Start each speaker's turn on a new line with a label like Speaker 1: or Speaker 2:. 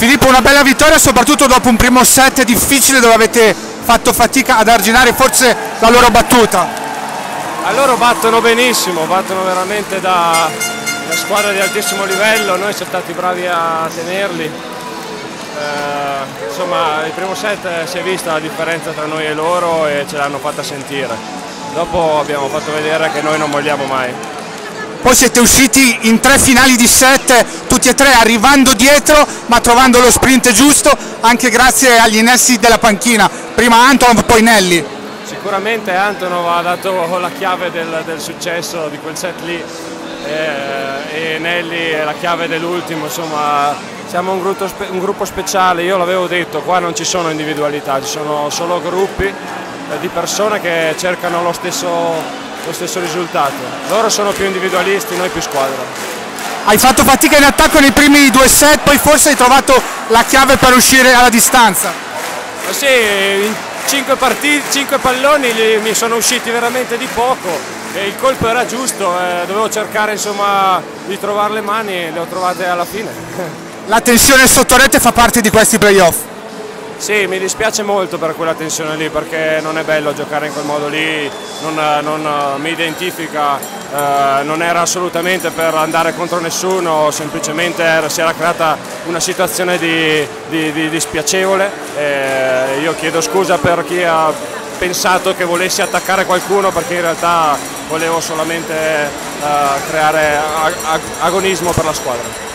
Speaker 1: Filippo, una bella vittoria soprattutto dopo un primo set difficile dove avete fatto fatica ad arginare forse la loro battuta.
Speaker 2: Loro battono benissimo, battono veramente da squadra di altissimo livello, noi siamo stati bravi a tenerli. Insomma, il primo set si è vista la differenza tra noi e loro e ce l'hanno fatta sentire. Dopo abbiamo fatto vedere che noi non molliamo mai.
Speaker 1: Poi siete usciti in 3 finali di set, tutti e 3 arrivando dietro ma trovando lo sprint giusto anche grazie agli innessi della panchina, prima Antonov poi Nelli.
Speaker 2: Sicuramente Antonov ha dato la chiave del successo di quel set lì e Nelli è la chiave dell'ultimo, insomma siamo un gruppo speciale, io l'avevo detto, qua non ci sono individualità, ci sono solo gruppi di persone che cercano lo stesso risultato. Loro sono più individualisti, noi più squadra.
Speaker 1: Hai fatto fatica in attacco nei primi 2 set, poi forse hai trovato la chiave per uscire alla distanza.
Speaker 2: Sì, in 5 palloni mi sono usciti veramente di poco e il colpo era giusto, dovevo cercare insomma di trovare le mani e le ho trovate alla fine.
Speaker 1: La tensione sotto rete fa parte di questi playoff?
Speaker 2: Sì, mi dispiace molto per quella tensione lì perché non è bello giocare in quel modo lì, non mi identifica, non era assolutamente per andare contro nessuno, semplicemente si era creata una situazione di spiacevole e io chiedo scusa per chi ha pensato che volessi attaccare qualcuno perché in realtà volevo solamente creare agonismo per la squadra.